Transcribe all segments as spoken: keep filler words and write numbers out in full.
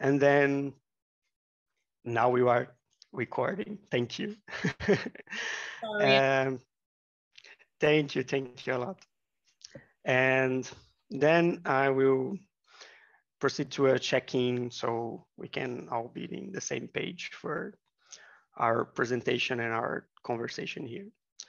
And then now we are recording. Thank you. um, thank you, thank you a lot. And then I will proceed to a check-in so we can all be in the same page for our presentation and our conversation here.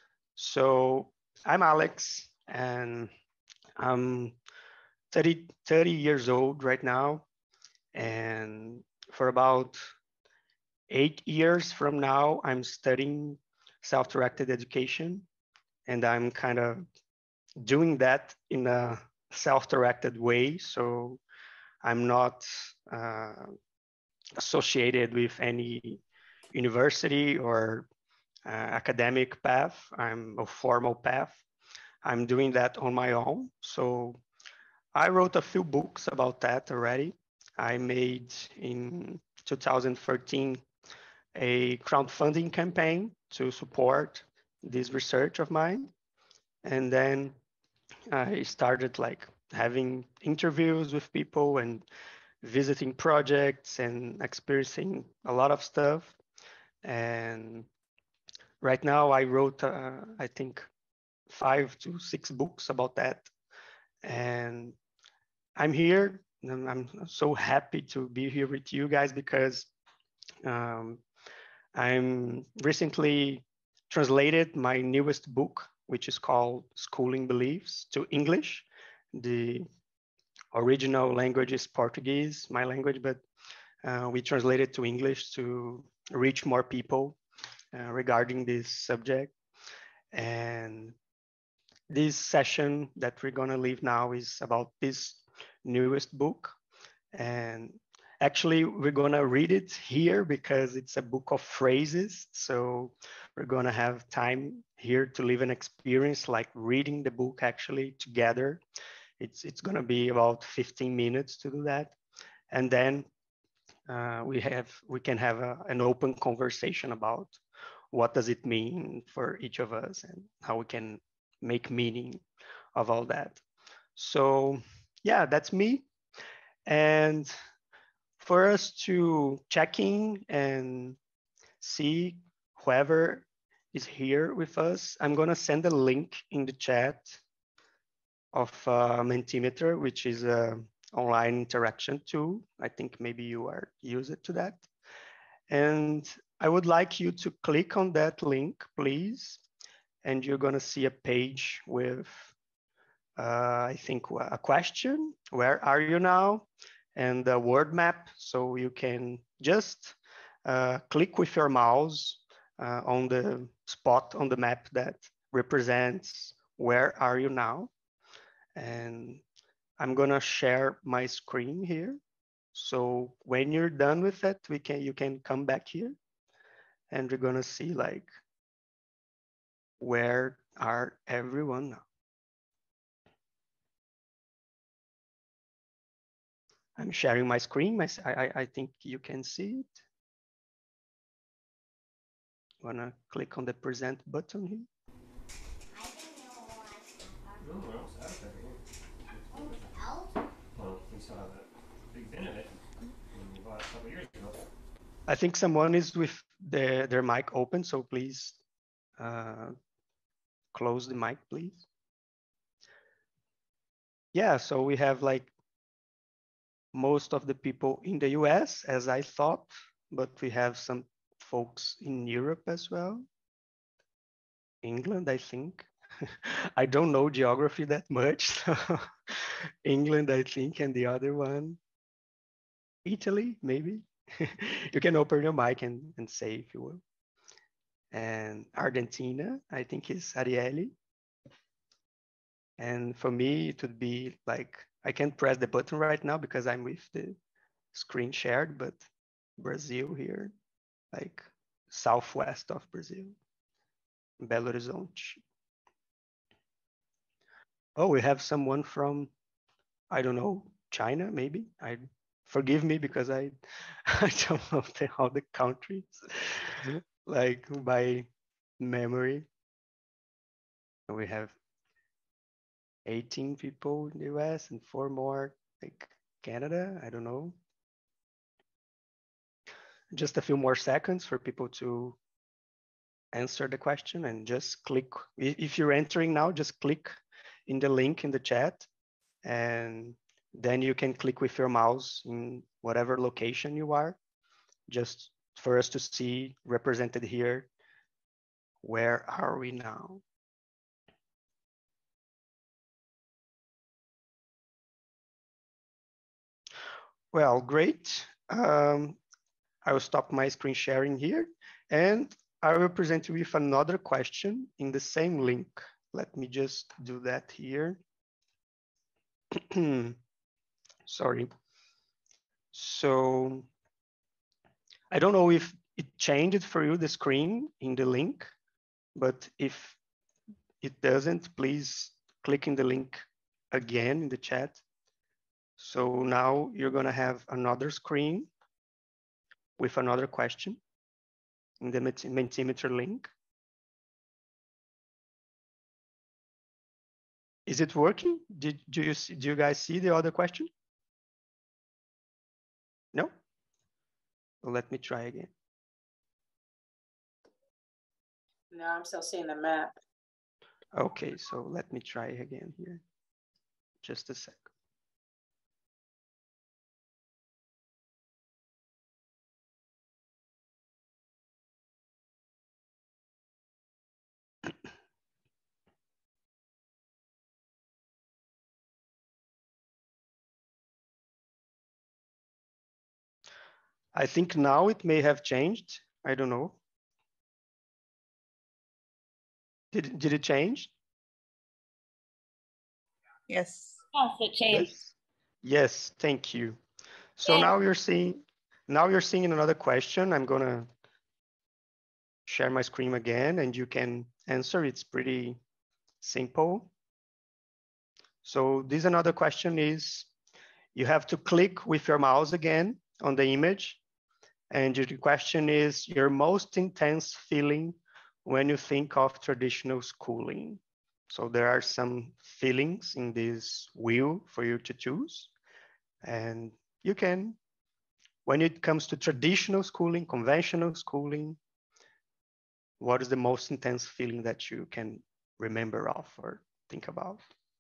So I'm Alex, and I'm thirty, thirty years old right now. And for about eight years from now, I'm studying self-directed education. And I'm kind of doing that in a self-directed way. So I'm not uh, associated with any university or uh, academic path. I'm a formal path. I'm doing that on my own. So I wrote a few books about that already. I made in two thousand thirteen a crowdfunding campaign to support this research of mine. And then I started like having interviews with people and visiting projects and experiencing a lot of stuff. And right now I wrote, uh, I think, five to six books about that. And I'm here. And I'm so happy to be here with you guys because um, I'm recently translated my newest book, which is called Schooling Beliefs, to English. The original language is Portuguese, my language, but uh, we translated to English to reach more people uh, regarding this subject. And this session that we're gonna leave now is about this newest book. And actually, we're gonna read it here because it's a book of phrases. So we're gonna have time here to live an experience like reading the book actually together. It's, it's gonna be about fifteen minutes to do that. And then uh, we have we can have a, an open conversation about what does it mean for each of us and how we can make meaning of all that. So yeah, that's me. And for us to check in and see whoever is here with us, I'm gonna send a link in the chat of uh, Mentimeter, which is a online interaction tool. I think maybe you are used to that. And I would like you to click on that link, please. And you're gonna see a page with, uh, I think, a question. Where are you now? And a word map. So you can just uh, click with your mouse uh, on the spot on the map that represents where are you now. And I'm gonna share my screen here. So when you're done with it, we can you can come back here and we're gonna see like where are everyone now. I'm sharing my screen. My, I, I think you can see it. Wanna click on the present button here. I think someone is with the, their mic open, so please uh, close the mic, please. Yeah, so we have like most of the people in the U S as I thought, but we have some folks in Europe as well. England, I think. I don't know geography that much. So England, I think, and the other one, Italy, maybe. You can open your mic and, and say if you will. And Argentina, I think is Ariely. And for me, it would be like, I can't press the button right now because I'm with the screen shared, but Brazil here, like southwest of Brazil, Belo Horizonte. Oh, we have someone from, I don't know, China, maybe. I forgive me because I, I don't know the, all the countries, like by memory. We have eighteen people in the U S and four more like Canada. I don't know. just a few more seconds for people to answer the question, and just click. If you're entering now, just click in the link in the chat, and then you can click with your mouse in whatever location you are, just for us to see represented here. Where are we now? Well, great. Um, I will stop my screen sharing here, and I will present you with another question in the same link. Let me just do that here. Sorry. So I don't know if it changed for you the screen in the link, but if it doesn't, please click in the link again in the chat. So now you're gonna have another screen with another question in the Mentimeter link. Is it working? Did do you see, do you guys see the other question? No? Well, let me try again. No, I'm still seeing the map. Okay, so let me try again here. Just a sec. I think now it may have changed. I don't know. Did, did it change? Yes. Yes, it changed. Yes. Yes, thank you. So now you're seeing, now you're seeing another question. I'm gonna share my screen again and you can answer. It's pretty simple. So this another question is, you have to click with your mouse again on the image. And the question is your most intense feeling when you think of traditional schooling. So there are some feelings in this wheel for you to choose. And you can, when it comes to traditional schooling, conventional schooling, what is the most intense feeling that you can remember of or think about?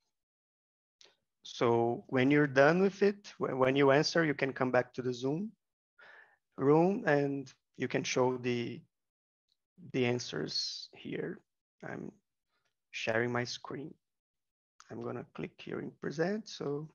So when you're done with it, when you answer, you can come back to the Zoom room and you can show the, the answers here. I'm sharing my screen. I'm gonna click here in present. So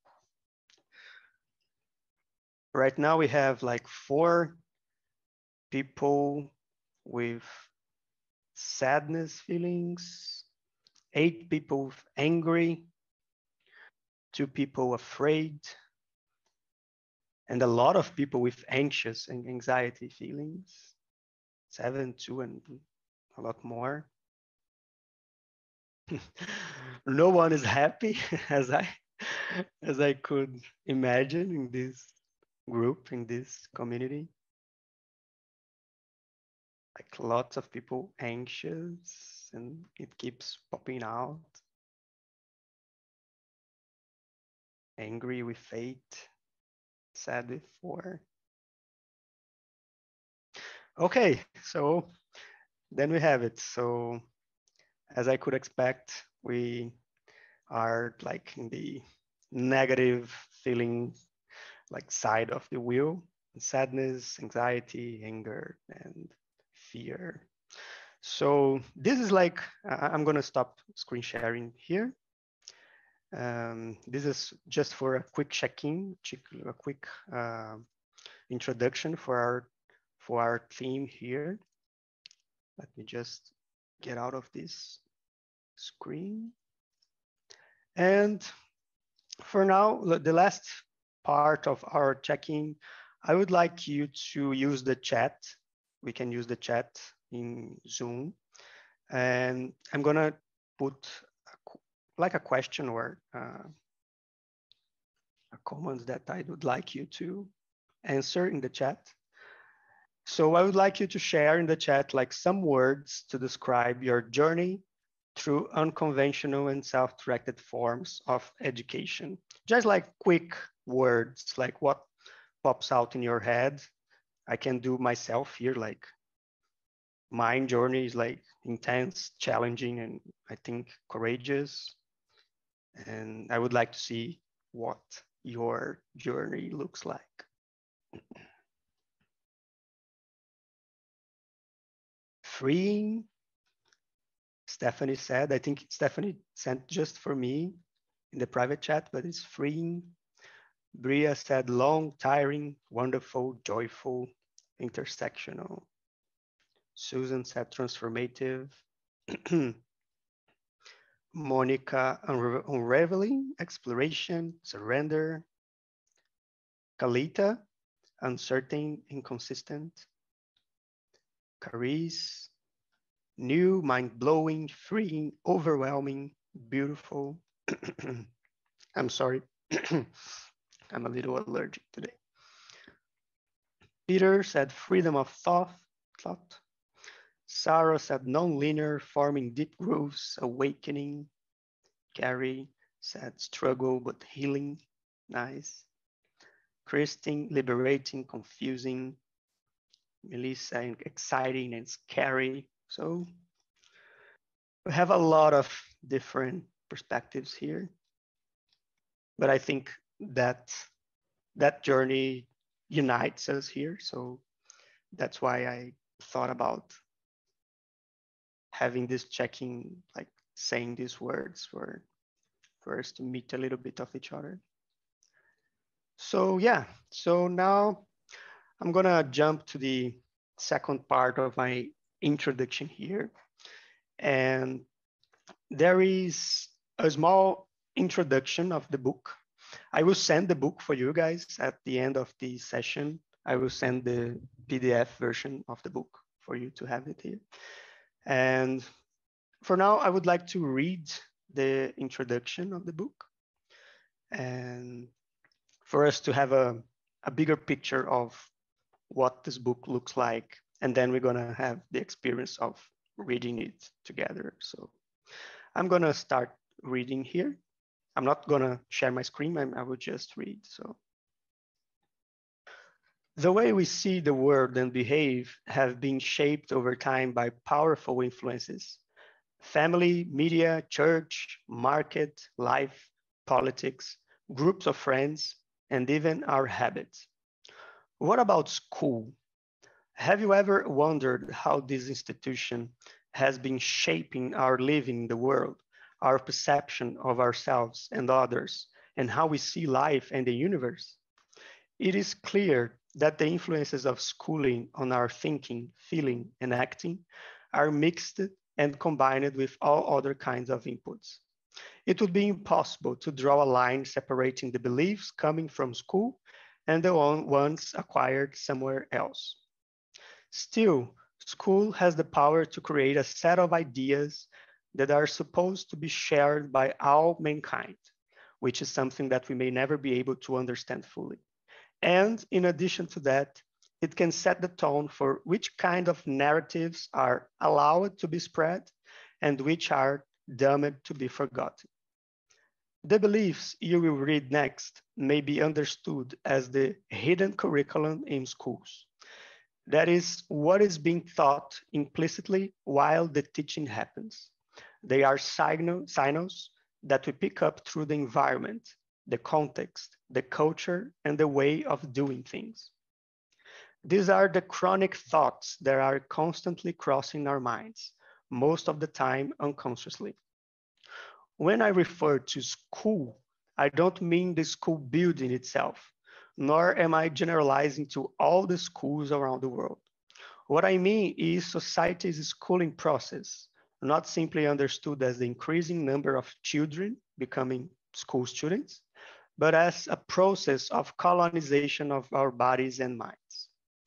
right now we have like four people with sadness feelings, eight people angry, two people afraid, and a lot of people with anxious and anxiety feelings, seven, two, and a lot more. No one is happy as I as I could imagine in this group, in this community. Like lots of people anxious and it keeps popping out. Angry with fate, sad with four. Okay, so then we have it. So as I could expect, we are like in the negative feeling like side of the wheel, sadness, anxiety, anger, and fear. So this is like, I'm gonna stop screen sharing here. Um, this is just for a quick check-in, a quick uh, introduction for our, for our theme here. Let me just get out of this screen. And for now, the last part of our check-in, I would like you to use the chat. We can use the chat in Zoom. And I'm gonna put a, like a question or uh, a comment that I would like you to answer in the chat. So I would like you to share in the chat like some words to describe your journey through unconventional and self-directed forms of education. Just like quick words, like what pops out in your head I can do myself here. Like my journey is like intense, challenging, and I think courageous. And I would like to see what your journey looks like. Freeing, Stephanie said. I think Stephanie sent just for me in the private chat, but it's freeing. Bria said long, tiring, wonderful, joyful, intersectional. Susan said transformative. Monica, unra unraveling, exploration, surrender. Kalita, uncertain, inconsistent. Caris, new, mind-blowing, freeing, overwhelming, beautiful. I'm sorry. I'm a little allergic today. Peter said freedom of thought. thought. Sarah said non-linear, forming deep grooves, awakening. Gary said struggle but healing. Nice. Christine, liberating, confusing. Melissa, exciting and scary. So we have a lot of different perspectives here. But I think that that journey unites us here. So that's why I thought about having this checking, like saying these words for, for us to meet a little bit of each other. So yeah, so now I'm gonna jump to the second part of my introduction here. And there is a small introduction of the book. I will send the book for you guys at the end of the session. I will send the P D F version of the book for you to have it here. And for now, I would like to read the introduction of the book and for us to have a, a bigger picture of what this book looks like. And then we're gonna have the experience of reading it together. So I'm gonna start reading here. I'm not gonna share my screen, I, I will just read, so. The way we see the world and behave have been shaped over time by powerful influences. Family, media, church, market, life, politics, groups of friends, and even our habits. What about school? Have you ever wondered how this institution has been shaping our living in the world, our perception of ourselves and others, and how we see life and the universe? It is clear that the influences of schooling on our thinking, feeling, and acting are mixed and combined with all other kinds of inputs. It would be impossible to draw a line separating the beliefs coming from school and the ones acquired somewhere else. Still, school has the power to create a set of ideas that are supposed to be shared by all mankind, which is something that we may never be able to understand fully. And in addition to that, it can set the tone for which kind of narratives are allowed to be spread and which are doomed to be forgotten. The beliefs you will read next may be understood as the hidden curriculum in schools. That is what is being taught implicitly while the teaching happens. They are signal, signals that we pick up through the environment, the context, the culture, and the way of doing things. These are the chronic thoughts that are constantly crossing our minds, most of the time unconsciously. When I refer to school, I don't mean the school building itself, nor am I generalizing to all the schools around the world. What I mean is society's schooling process, not simply understood as the increasing number of children becoming school students, but as a process of colonization of our bodies and minds.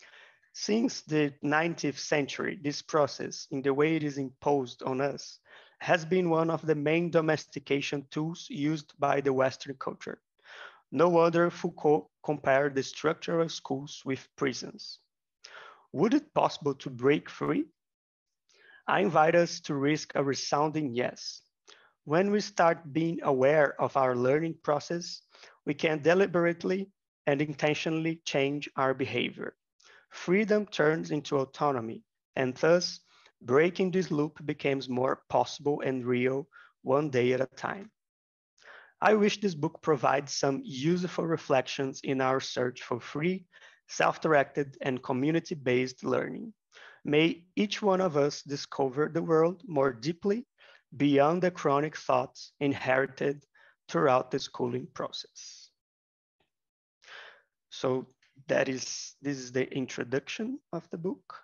Since the nineteenth century, this process, in the way it is imposed on us, has been one of the main domestication tools used by the Western culture. No wonder Foucault compared the structure of schools with prisons. Would it be possible to break free? I invite us to risk a resounding yes. When we start being aware of our learning process, we can deliberately and intentionally change our behavior. freedom turns into autonomy, and thus breaking this loop becomes more possible and real one day at a time. I wish this book provides some useful reflections in our search for free, self-directed, and community-based learning. May each one of us discover the world more deeply beyond the chronic thoughts inherited throughout the schooling process. So that is, this is the introduction of the book.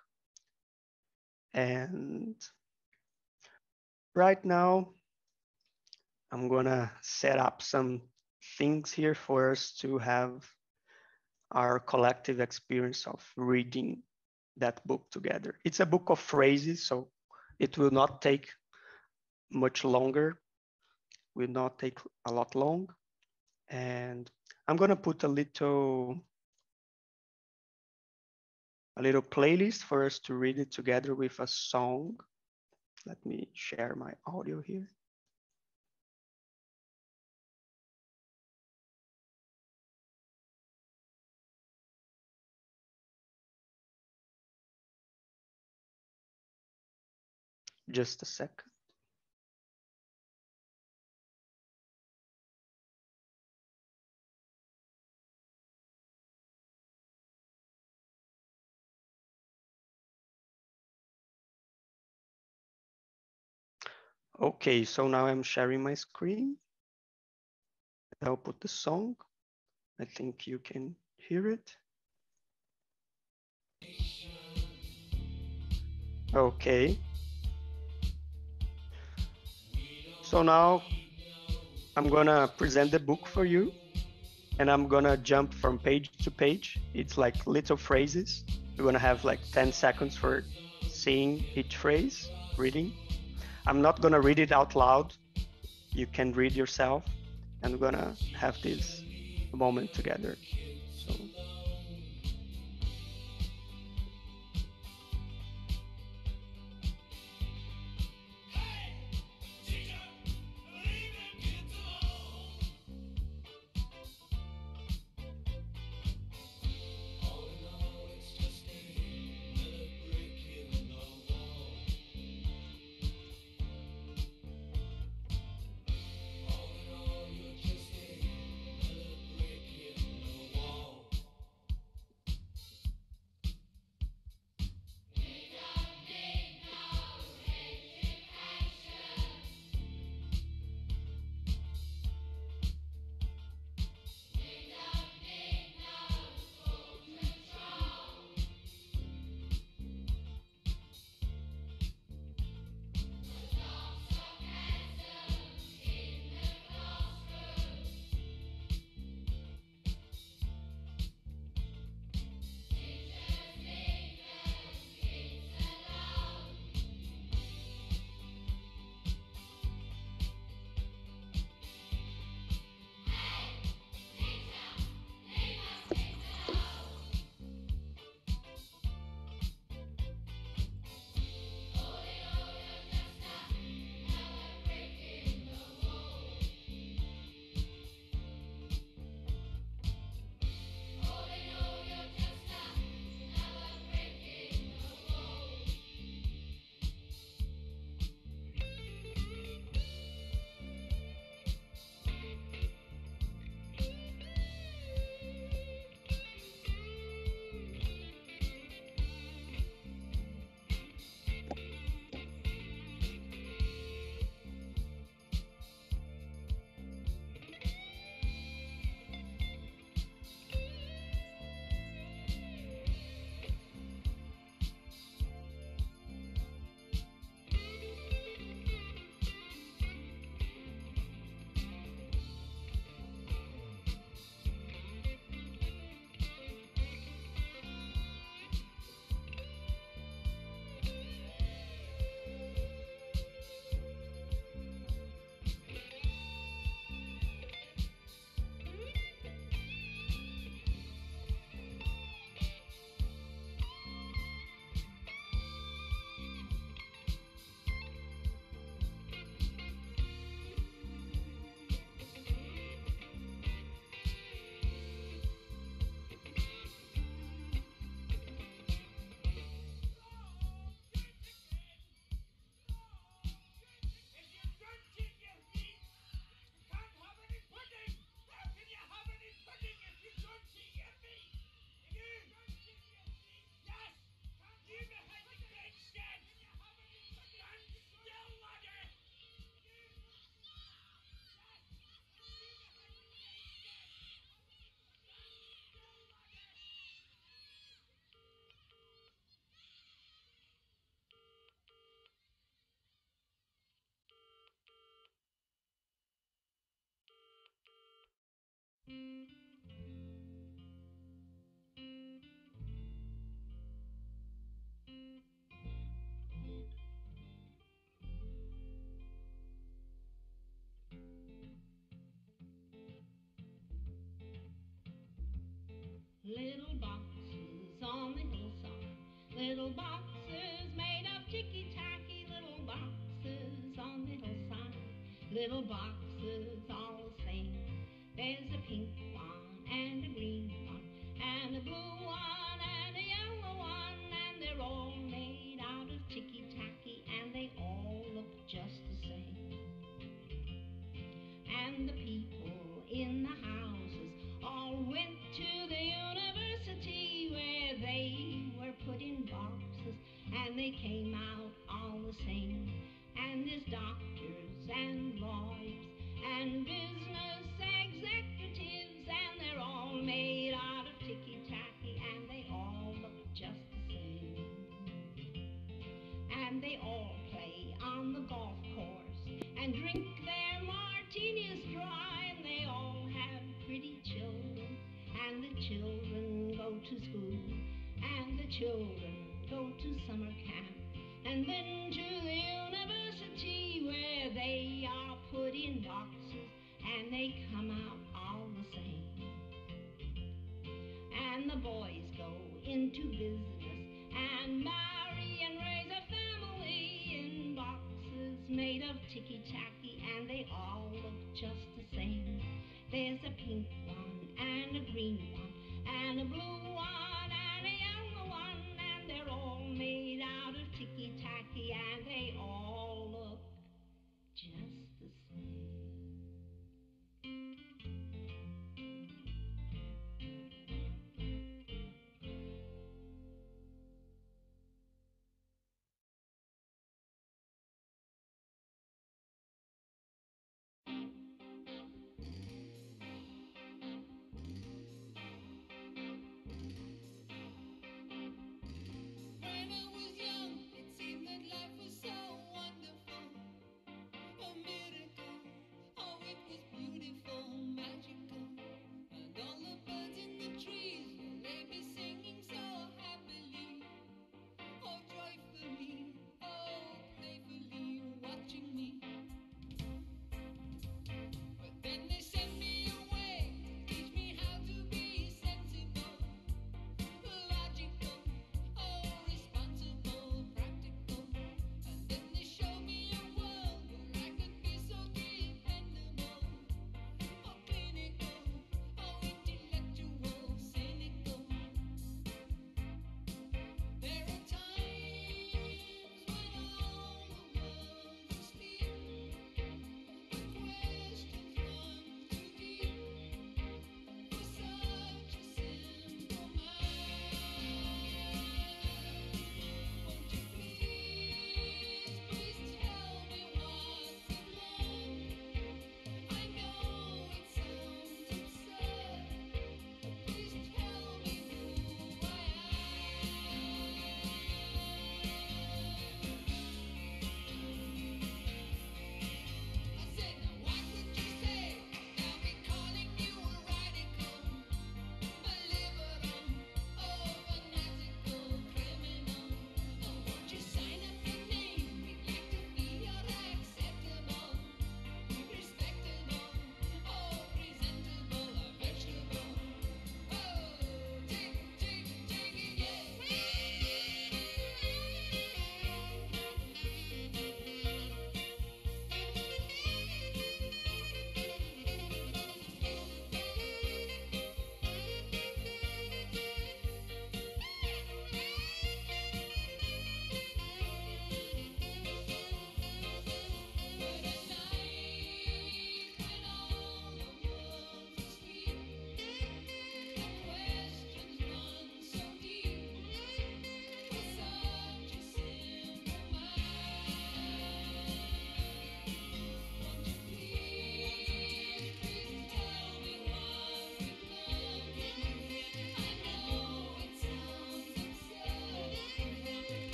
And right now, I'm gonna set up some things here for us to have our collective experience of reading that book together. It's a book of phrases, so it will not take much longer, will not take a lot long. And I'm gonna put a little, a little playlist for us to read it together with a song. Let me share my audio here. Just a second. Okay, so now I'm sharing my screen. I'll put the song. I think you can hear it. Okay. So now I'm gonna present the book for you, and I'm gonna jump from page to page. It's like little phrases. You're gonna have like ten seconds for seeing each phrase, reading. I'm not gonna read it out loud. You can read yourself, and we're gonna have this moment together. So. little boxes on the hillside, little boxes made of ticky-tacky, little boxes on the hillside, little boxes all the same. There's a pink one and a green one and a blue one and a yellow one, and they're all made out of ticky-tacky and they all look just the same. And the people in the houses all went to the university where they were put in boxes and they came out all the same. And there's doctors and lawyers and business executives, and they're all made out of ticky-tacky and they all look just the same. And they all play on the golf course and drink their martinis dry, and they all have pretty children, and the children go to school, and the children go to summer camp, and then to the university where they are put in boxes and they come out all the same. And the boys go into business and marry and raise a family in boxes made of ticky-tacky, and they all look just the same. There's a pink one and a green one and a blue one and a yellow one, and they're all made out of ticky-tacky and they all look just the same.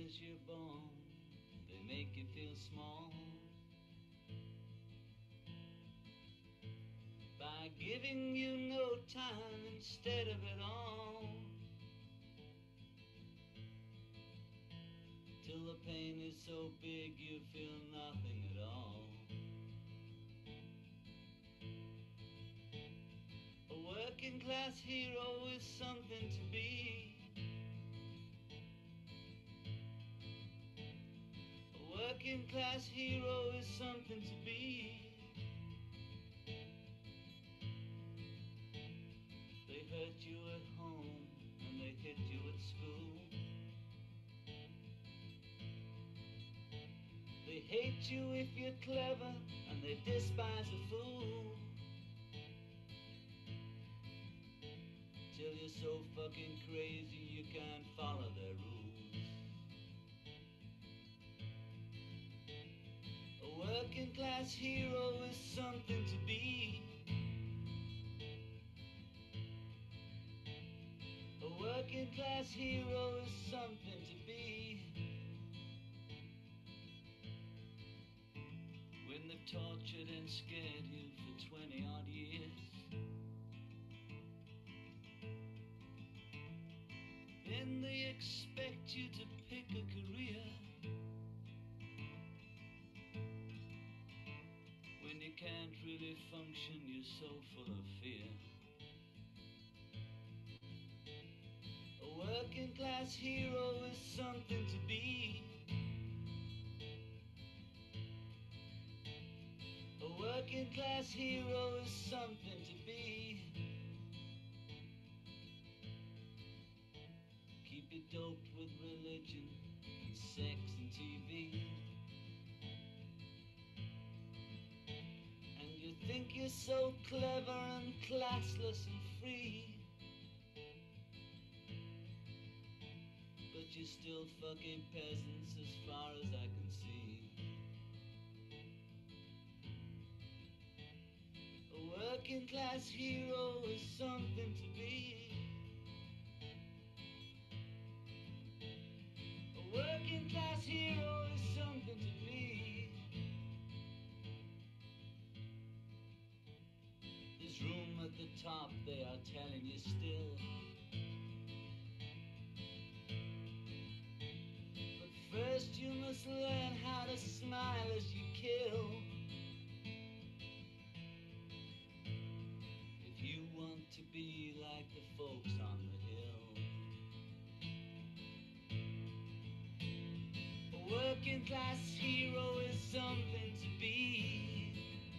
as you're born, they make you feel small. By giving you no time instead of it all, till the pain is so big you feel nothing at all. A working class hero is something to be. A working class hero is something to be. They hurt you at home and they hit you at school. They hate you if you're clever and they despise a fool. Till you're so fucking crazy you can't follow their rules. A working class hero is something to be. A working class hero is something to be. When they've tortured and scared you for twenty odd years, then they expect you to pick a career. When you can't really function, you're so full of fear. A working class hero is something to be. A working class hero is something to be. Keep you doped with religion and sex and T V. And you think you're so clever and classless and free. But you're still fucking peasants as far as I can see. A working class hero is something to be. A working class hero is something to be. This room at the top, they are telling you still. First you must learn how to smile as you kill. If you want to be like the folks on the hill. A working class hero is something to be.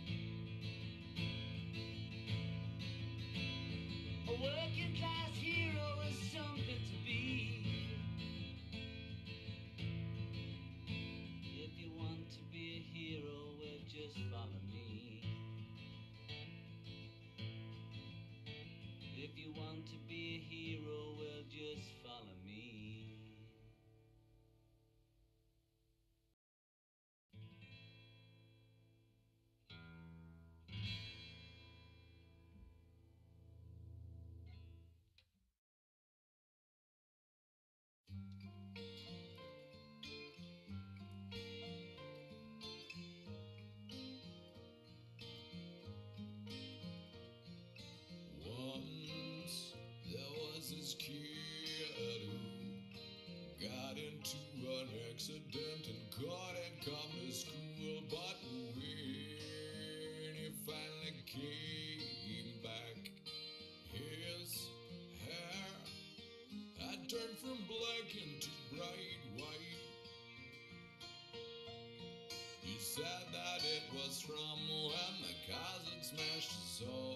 A working class hero is something to be. Hero, well, just follow me. If you want to be a hero, well, just follow me. Once there was this kid who got into an accident and couldn't come to school, but when he finally came back, his hair had turned from black into bright white. He said that it was from when the cars had smashed his soul.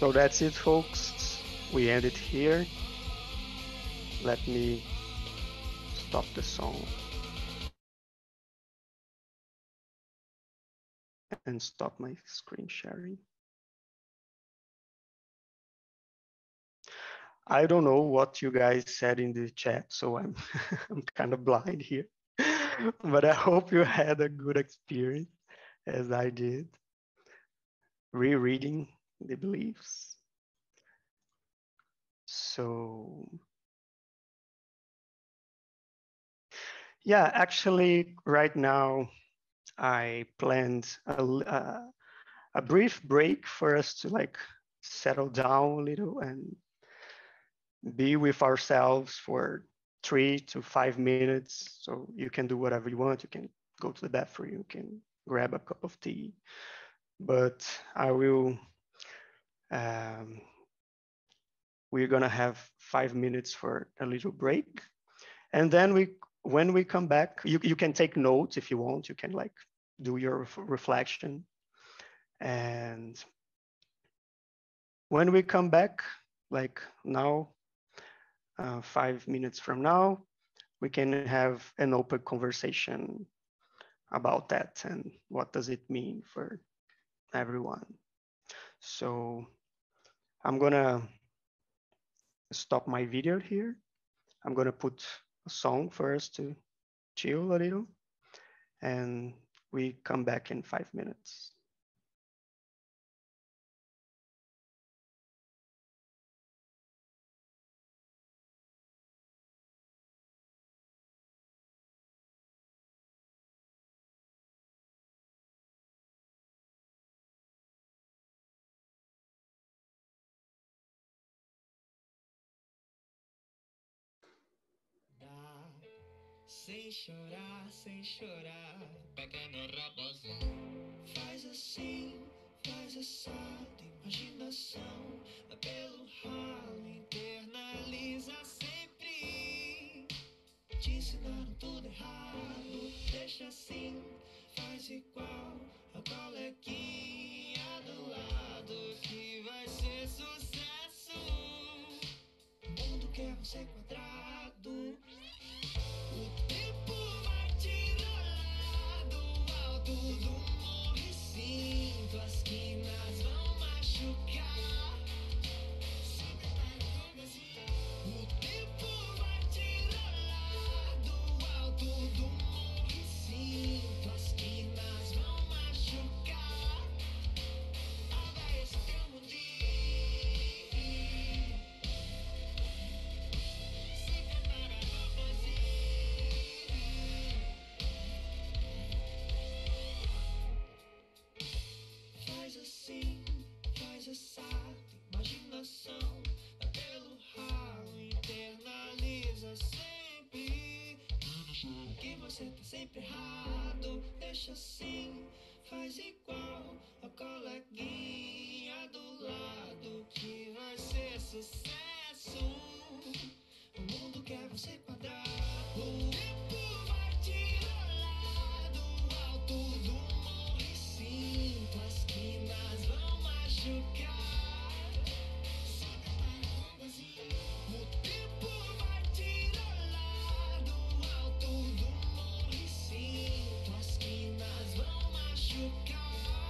So that's it, folks. We end it here. Let me stop the song and stop my screen sharing. I don't know what you guys said in the chat, so I'm I'm kind of blind here. But I hope you had a good experience as I did, rereading the beliefs. So yeah, actually right now I planned a, uh, a brief break for us to like settle down a little and be with ourselves for three to five minutes. So you can do whatever you want. You can go to the bathroom, you can grab a cup of tea, but I will, um, we're gonna have five minutes for a little break. And then we, when we come back, you, you can take notes if you want, you can like do your ref reflection. And when we come back, like now, uh, five minutes from now, we can have an open conversation about that and what does it mean for everyone. So I'm gonna stop my video here. I'm gonna put a song for us to chill a little, and we come back in five minutes. Dá, sem chorar, sem chorar, pequeno raposinho. Faz assim, faz assado, imaginação, pelo ralo, internaliza sempre. Te ensinaram tudo errado, deixa assim, faz igual a coleguinha do lado que vai ser sucesso. O mundo quer você quadrado. O tempo vai te rolar do alto do morro e sim, tuas quinas vão machucar. Sobe para o lugarzinho. O tempo vai te rolar do alto do morro e sim, tuas quinas vão machucar. Abra esse teu mundinho. Se prepara, rapazinho. Faz assim, faz assado, imaginação, dá pelo ralo, internaliza sempre. Que você tá sempre errado, deixa assim, faz igual a coleguinha do lado que vai ser sucesso. O mundo quer você quadrado. O tempo vai te rolar do alto do morro e sim, tuas quinas vão machucar. Sobe para o lugarzinho. O tempo vai te rolar do alto do morro e sim, tuas quinas vão machucar.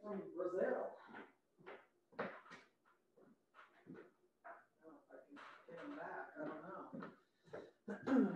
from Brazil. I don't know if I can get him back. I don't know.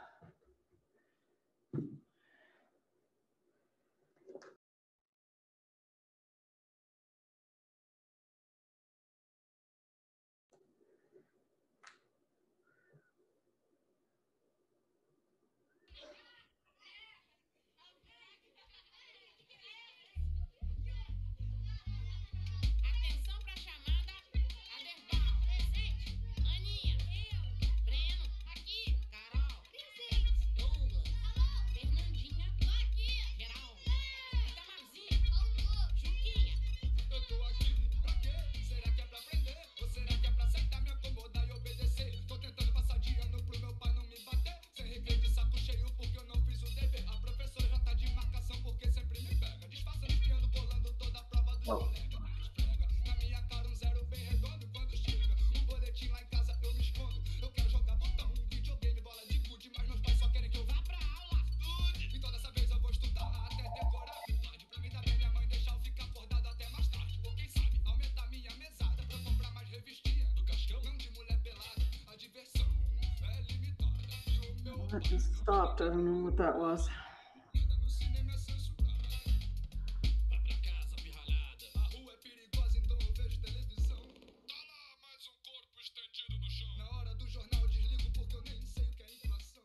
Atenção pra chamada. Aderbal. Presente. Aninha. Eu. Breno. Aqui. Carol. Presente. Douglas. Alô. Fernandinha. Tô aqui. Geraldo. Itamarzinha. Faltou. Juquinha. Eu tô aqui, pra quê? Será que é pra aprender? Ou será que é pra sentar, me acomodar e obedecer? Tô tentando passar de ano pro meu pai não me bater. Sem recreio de saco cheio porque eu não fiz o dever. A professora já tá de marcação porque sempre me pega. Disfarçando, espiando, colando toda a prova dos colegas. Esfrega na minha cara um zero bem redondo. Quando chega um boletim lá em casa eu me escondo. Eu quero jogar botão, videogame, bola de gude. Mas meus pais só querem que eu vá pra aula. Estude! Então dessa vez eu vou estudar até decorar. Pode pra mim também minha mãe deixar eu ficar acordado até mais tarde. Ou quem sabe aumentar minha mesada pra comprar mais revistinha do cascão. Não de mulher pelada, a diversão é limitada. E o meu That just stopped. I don't know what that was. nada no cinema é censurado. Vai pra casa, pirralhada. A rua é perigosa, então eu vejo televisão. Tá lá mais um corpo estendido no chão. Na hora do jornal eu desligo porque eu nem sei o que é inflação.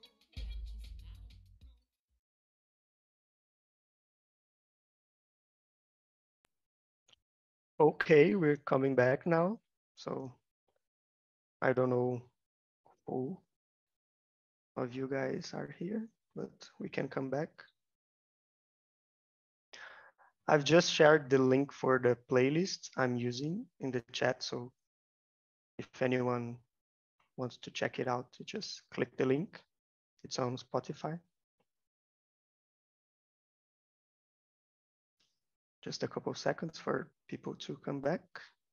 Okay, we're coming back now. So I don't know who of you guys are here, but we can come back. I've just shared the link for the playlist I'm using in the chat. So if anyone wants to check it out, you just click the link. It's on Spotify. Just a couple of seconds for people to come back.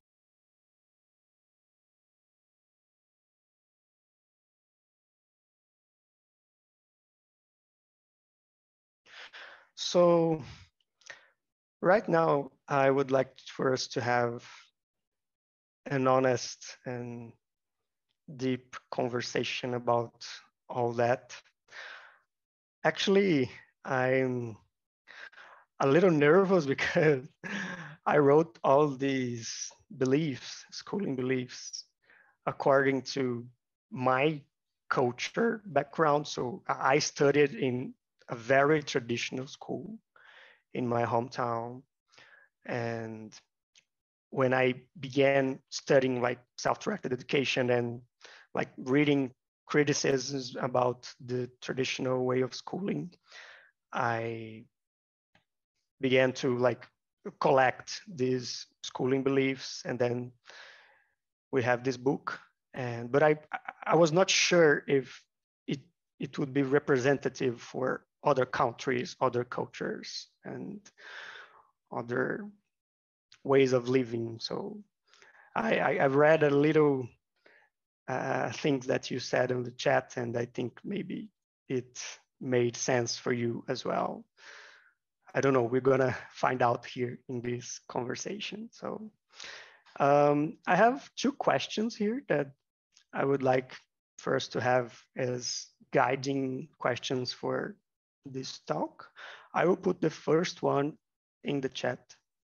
So right now, I would like for us to have an honest and deep conversation about all that. Actually, I'm a little nervous because I wrote all these beliefs, schooling beliefs, according to my culture background. So I studied in a very traditional school in my hometown. And when I began studying like self-directed education and like reading criticisms about the traditional way of schooling, I began to like collect these schooling beliefs, and then we have this book. And but I I was not sure if it it would be representative for other countries, other cultures, and other ways of living. So I I, I read a little uh, things that you said in the chat, and I think maybe it made sense for you as well. I don't know, we're gonna find out here in this conversation. So um, I have two questions here that I would like for us to have as guiding questions for this talk. I will put the first one in the chat,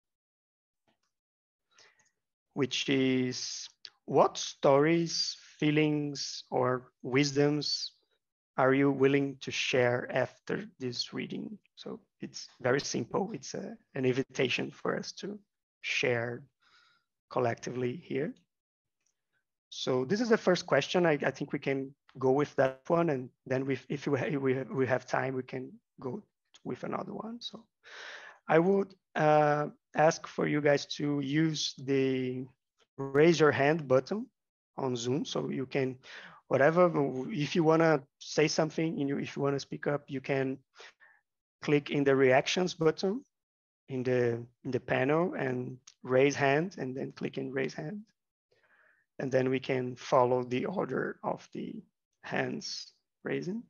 which is, what stories, feelings, or wisdoms are you willing to share after this reading? So it's very simple. It's a, an invitation for us to share collectively here. So this is the first question. I, I think we can go with that one, and then we, if we, if we, we have time, we can go with another one. So I would uh, ask for you guys to use the raise your hand button on Zoom, so you can, whatever, if you want to say something, if you want to speak up, you can click in the reactions button in the in the panel and raise hand, and then click in raise hand. And then we can follow the order of the hands raising.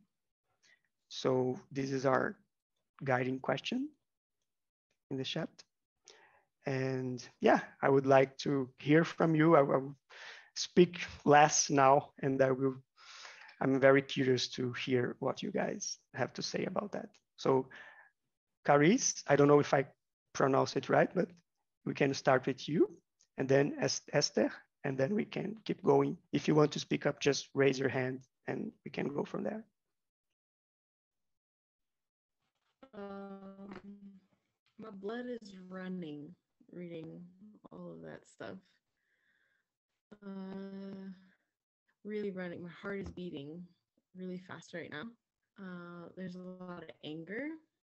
So this is our guiding question in the chat. And yeah, I would like to hear from you. I will speak less now, and I will, I'm very curious to hear what you guys have to say about that. So Caris, I don't know if I pronounce it right, but we can start with you, and then Esther, and then we can keep going. If you want to speak up, just raise your hand and we can go from there. Um, my blood is running reading all of that stuff. Uh, really running. My heart is beating really fast right now. Uh, there's a lot of anger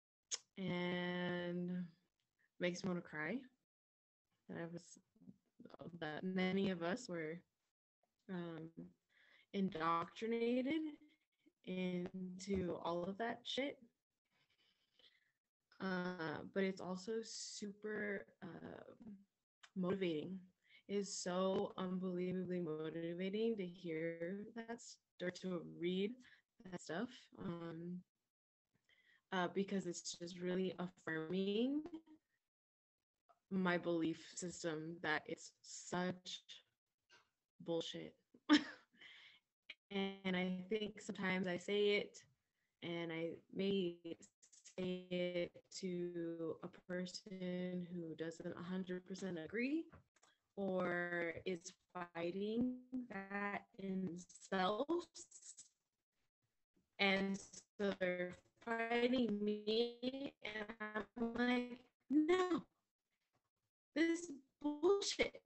and makes me want to cry. I was that many of us were um, indoctrinated into all of that shit. Uh, but it's also super uh, motivating. It's so unbelievably motivating to hear that, or to read that stuff, um, uh, because it's just really affirming my belief system that it's such bullshit. And I think sometimes I say it, and I may say it to a person who doesn't one hundred percent agree or is fighting that in themselves. And so they're fighting me, and I'm like, no, this is bullshit.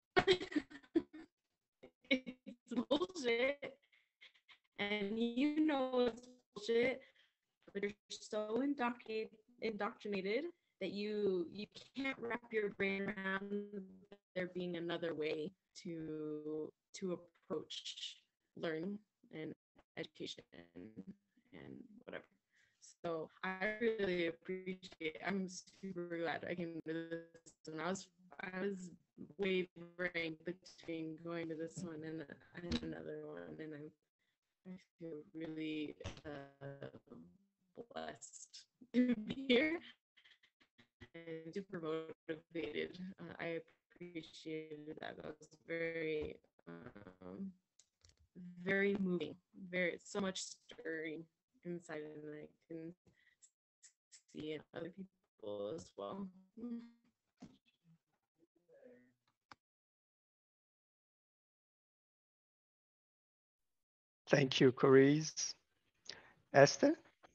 It's bullshit. And you know it's bullshit, but you're so indoctrinated, indoctrinated that you you can't wrap your brain around there being another way to to approach learning and education and, and whatever. So I really appreciate. I'm super glad I came to this, and I was I was wavering between going to this one and, and another one, and I'm I feel really uh, blessed to be here and super motivated. Uh, I appreciated that. That was very, um, very moving. Very so much stirring inside, and I can see in other people as well. Thank you, Caris. Esther?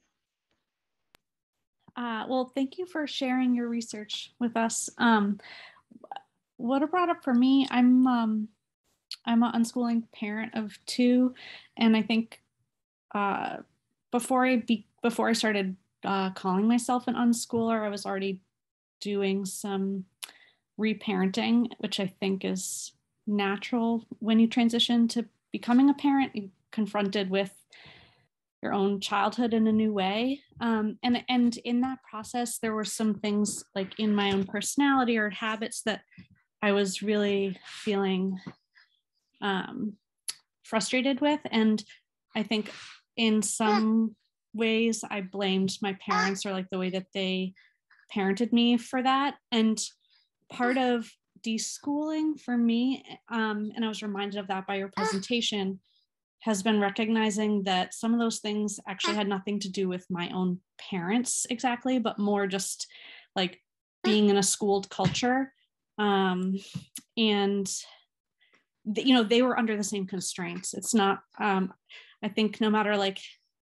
Uh, well, thank you for sharing your research with us. Um, what it brought up for me, I'm um, I'm an unschooling parent of two, and I think uh, before I be before I started uh, calling myself an unschooler, I was already doing some reparenting, which I think is natural when you transition to becoming a parent. You're confronted with your own childhood in a new way. Um, and, and in that process, there were some things like in my own personality or habits that I was really feeling um, frustrated with. And I think in some ways I blamed my parents or like the way that they parented me for that. And part of deschooling for me, um, and I was reminded of that by your presentation, has been recognizing that some of those things actually had nothing to do with my own parents exactly, but more just like being in a schooled culture. Um, and, th- you know, they were under the same constraints. It's not, um, I think no matter like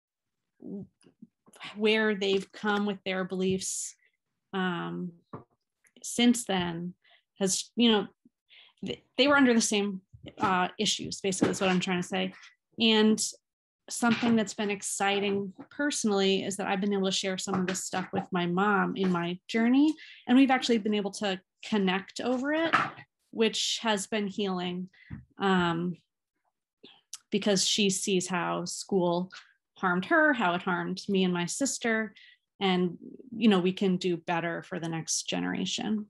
where they've come with their beliefs um, since then has, you know, th- they were under the same uh, issues, basically is what I'm trying to say. And something that's been exciting personally is that I've been able to share some of this stuff with my mom in my journey. And we've actually been able to connect over it, which has been healing um, because she sees how school harmed her, how it harmed me and my sister. And, you know, we can do better for the next generation.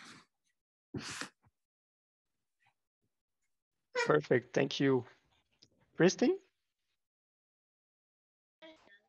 Perfect, thank you. Christine?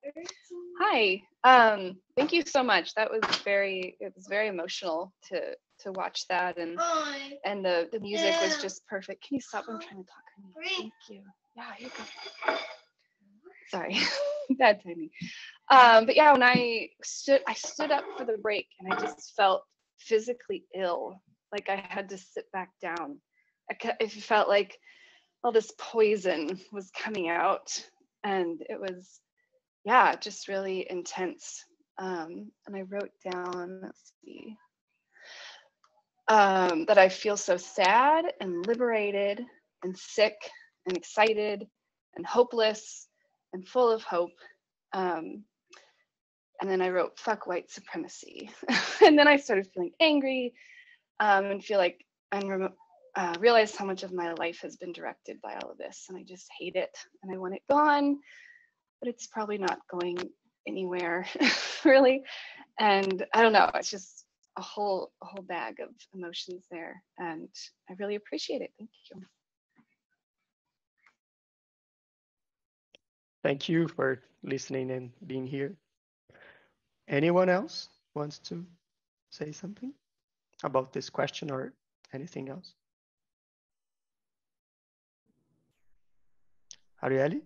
Hi, um, thank you so much. That was very, it was very emotional to to watch that, and and the the music was just perfect. Can you stop? I'm trying to talk. Honey. Thank you. Yeah, you go. Sorry, bad timing. Um, but yeah, when I stood, I stood up for the break, and I just felt physically ill, like I had to sit back down. I it felt like all this poison was coming out, and it was, yeah, just really intense. Um, and I wrote down, let's see, um, that I feel so sad and liberated and sick and excited and hopeless and full of hope. Um, and then I wrote, fuck white supremacy. And then I started feeling angry um, and feel like, and uh, realize how much of my life has been directed by all of this. And I just hate it and I want it gone, but it's probably not going anywhere really. And I don't know, it's just a whole, a whole bag of emotions there. And I really appreciate it. Thank you. Thank you for listening and being here. Anyone else wants to say something about this question or anything else? Arieli?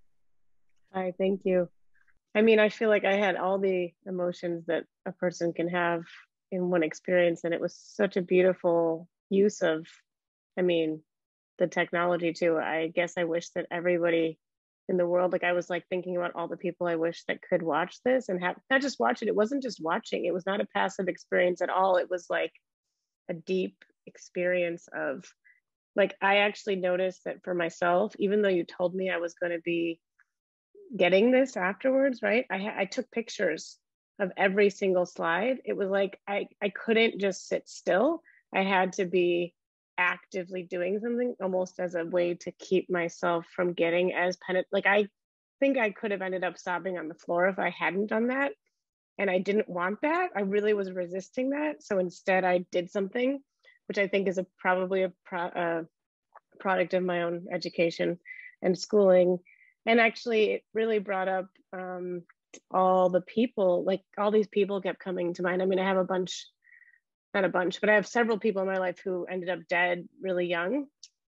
Hi, thank you. I mean, I feel like I had all the emotions that a person can have in one experience, and it was such a beautiful use of, I mean, the technology too. I guess I wish that everybody in the world, like I was like thinking about all the people I wish that could watch this and have, not just watch it. It wasn't just watching. It was not a passive experience at all. It was like a deep experience of, like, I actually noticed that for myself, even though you told me I was going to be getting this afterwards, right? I, I took pictures of every single slide. It was like, I, I couldn't just sit still. I had to be actively doing something almost as a way to keep myself from getting as penetrated. Like, I think I could have ended up sobbing on the floor if I hadn't done that. And I didn't want that. I really was resisting that. So instead I did something, which I think is a probably a pro, uh, product of my own education and schooling. And actually it really brought up um, all the people, like all these people kept coming to mind. I mean, I have a bunch, not a bunch, but I have several people in my life who ended up dead really young.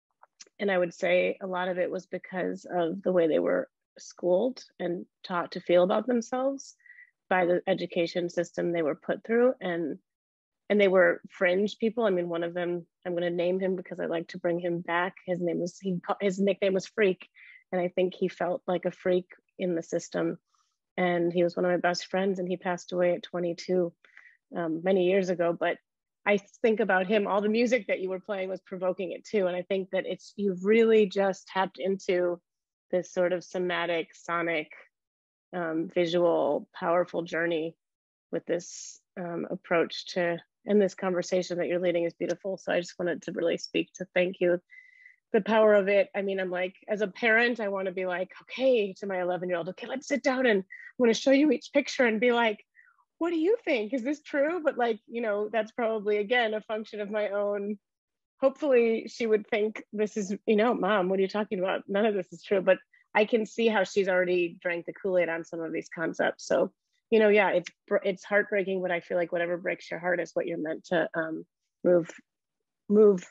And I would say a lot of it was because of the way they were schooled and taught to feel about themselves by the education system they were put through. And and they were fringe people. I mean, one of them, I'm going to name him because I like to bring him back. His name was, he, his nickname was Freak. And I think he felt like a freak in the system. And he was one of my best friends, and he passed away at twenty-two um, many years ago. But I think about him, all the music that you were playing was provoking it too. And I think that it's, you've really just tapped into this sort of somatic, sonic, um, visual, powerful journey with this um, approach to, and this conversation that you're leading is beautiful. So I just wanted to really speak to thank you. The power of it. I mean, I'm like, as a parent, I want to be like, okay, to my eleven year old, okay, let's sit down and I want to show you each picture and be like, what do you think? Is this true? But like, you know, that's probably, again, a function of my own. Hopefully she would think this is, you know, Mom, what are you talking about? None of this is true, but I can see how she's already drank the Kool-Aid on some of these concepts. So, you know, yeah, it's it's heartbreaking, but I feel like whatever breaks your heart is what you're meant to um, move, move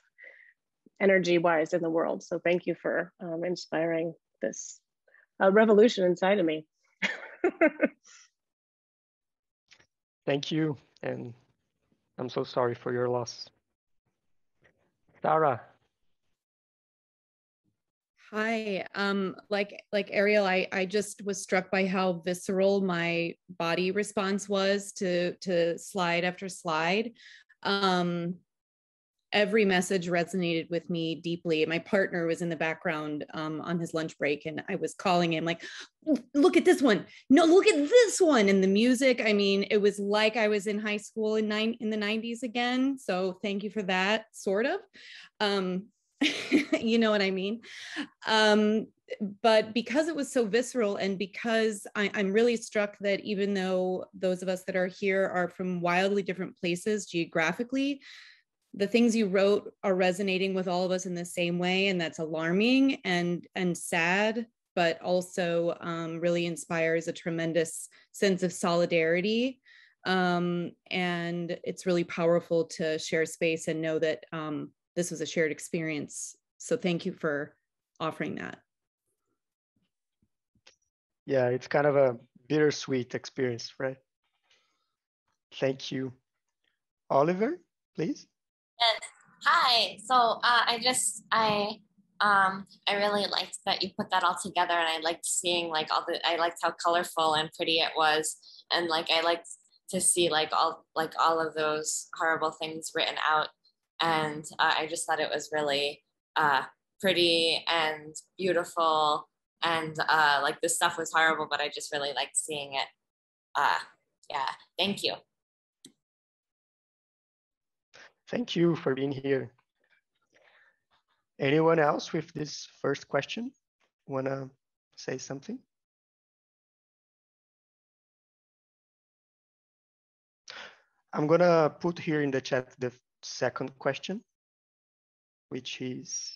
energy wise in the world. So thank you for um, inspiring this uh, revolution inside of me. Thank you. And I'm so sorry for your loss. Sarah. Hi, um, like like Ariel, I, I just was struck by how visceral my body response was to to slide after slide. Um, every message resonated with me deeply. My partner was in the background um, on his lunch break, and I was calling him like, look at this one. No, look at this one. And the music, I mean, it was like I was in high school in nine in the nineties again. So thank you for that, sort of. Um, you know what I mean? Um, but because it was so visceral, and because I, I'm really struck that even though those of us that are here are from wildly different places geographically, the things you wrote are resonating with all of us in the same way. And that's alarming and, and sad, but also um, really inspires a tremendous sense of solidarity Um, and it's really powerful to share space and know that um, this was a shared experience. So thank you for offering that. Yeah, it's kind of a bittersweet experience, right? Thank you. Oliver, please. Yes. Hi. So uh, I just I um I really liked that you put that all together, and I liked seeing like all the I liked how colorful and pretty it was, and like I liked to see like all like all of those horrible things written out, and uh, I just thought it was really uh pretty and beautiful, and uh like this stuff was horrible, but I just really liked seeing it. Uh yeah, thank you. Thank you for being here. Anyone else with this first question want to say something? I'm going to put here in the chat the second question, which is,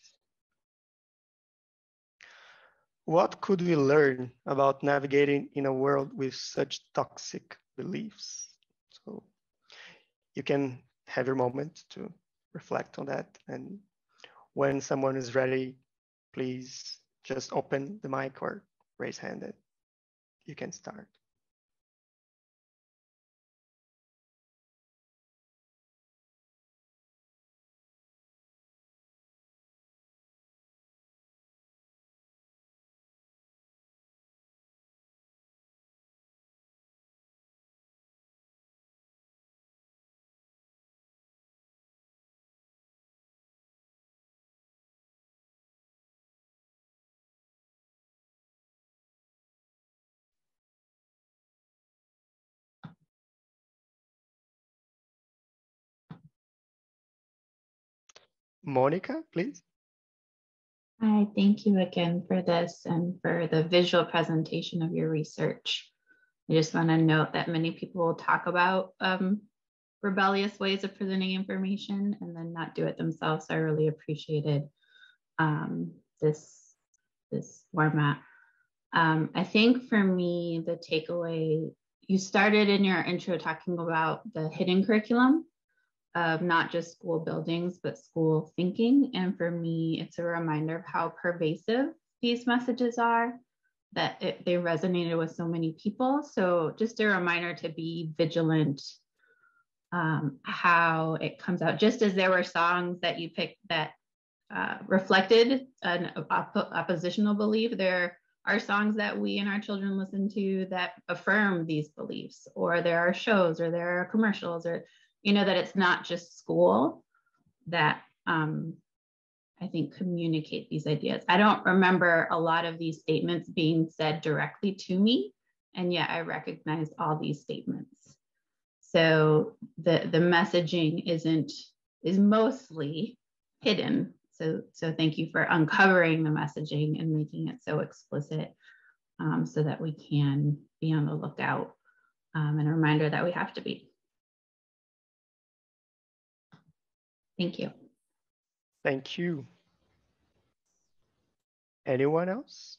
what could we learn about navigating in a world with such toxic beliefs? So you can have your moment to reflect on that. And when someone is ready, please just open the mic or raise hand and you can start. Monica, please. Hi, thank you again for this and for the visual presentation of your research. I just want to note that many people will talk about um, rebellious ways of presenting information and then not do it themselves. So I really appreciated um, this, this format. Um, I think for me, the takeaway, you started in your intro talking about the hidden curriculum of not just school buildings, but school thinking. And for me, it's a reminder of how pervasive these messages are, that it, they resonated with so many people. So just a reminder to be vigilant um, how it comes out, just as there were songs that you picked that uh, reflected an op oppositional belief, there are songs that we and our children listen to that affirm these beliefs, or there are shows, or there are commercials, or you know, that it's not just school that um, I think communicate these ideas. I don't remember a lot of these statements being said directly to me, and yet I recognize all these statements. So the, the messaging isn't, is mostly hidden. So, so thank you for uncovering the messaging and making it so explicit um, so that we can be on the lookout um, and a reminder that we have to be. Thank you. Thank you. Anyone else?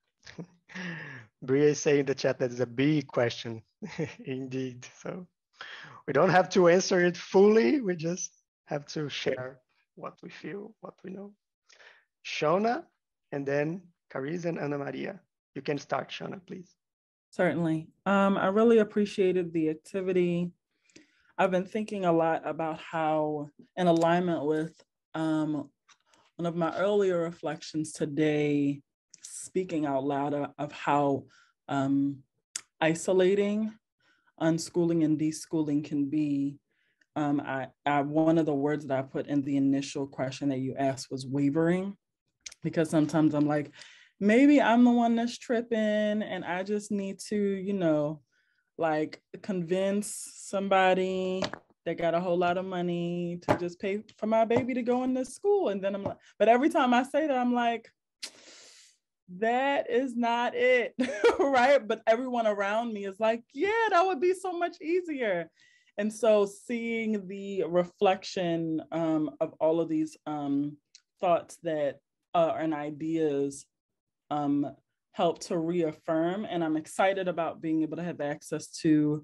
Bria is saying in the chat that is a big question, indeed. So we don't have to answer it fully. We just have to share what we feel, what we know. Shona, and then Cariz and Ana Maria. You can start, Shona, please. Certainly. Um, I really appreciated the activity. I've been thinking a lot about how, in alignment with um, one of my earlier reflections today, speaking out loud of, of how um, isolating unschooling and deschooling can be. Um, I, I, one of the words that I put in the initial question that you asked was wavering, because sometimes I'm like, maybe I'm the one that's tripping and I just need to, you know, like convince somebody that got a whole lot of money to just pay for my baby to go into school. And then I'm like, but every time I say that, I'm like, that is not it, right? But everyone around me is like, yeah, that would be so much easier. And so seeing the reflection um, of all of these um, thoughts that uh, and ideas um, help to reaffirm. And I'm excited about being able to have access to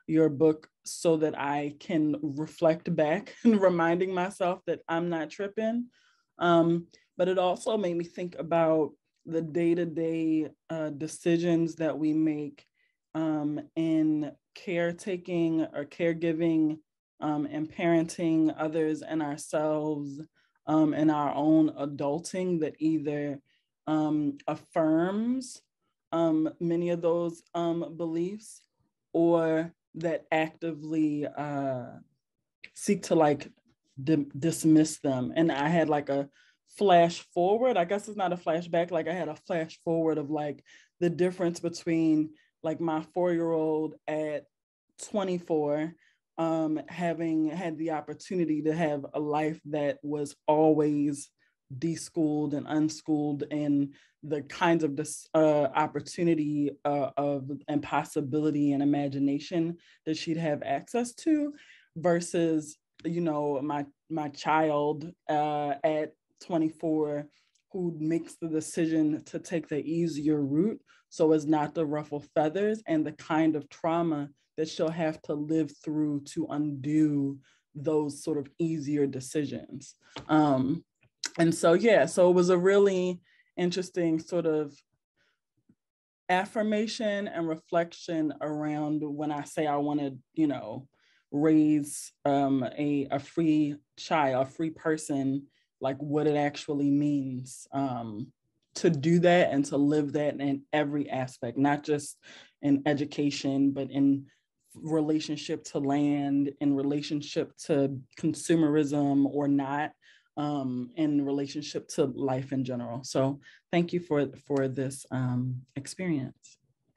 your book so that I can reflect back and reminding myself that I'm not tripping. Um, but it also made me think about the day-to-day uh, decisions that we make um, in caretaking or caregiving um, and parenting others and ourselves um, and our own adulting that either um, affirms um, many of those um, beliefs or that actively uh, seek to like di- dismiss them. And I had like a flash forward, I guess it's not a flashback, like I had a flash forward of like the difference between like my four-year-old at twenty-four, um, having had the opportunity to have a life that was always deschooled and unschooled, and the kinds of this uh, opportunity uh, of and possibility and imagination that she'd have access to, versus, you know, my my child uh, at twenty-four who makes the decision to take the easier route so as not to ruffle feathers, and the kind of trauma that she'll have to live through to undo those sort of easier decisions. Um, and so, yeah, so it was a really interesting sort of affirmation and reflection around when I say I want to, you know, raise um, a, a free child, a free person, like what it actually means um, to do that and to live that in every aspect, not just in education, but in relationship to land, in relationship to consumerism or not, um, in relationship to life in general. So thank you for, for this um, experience.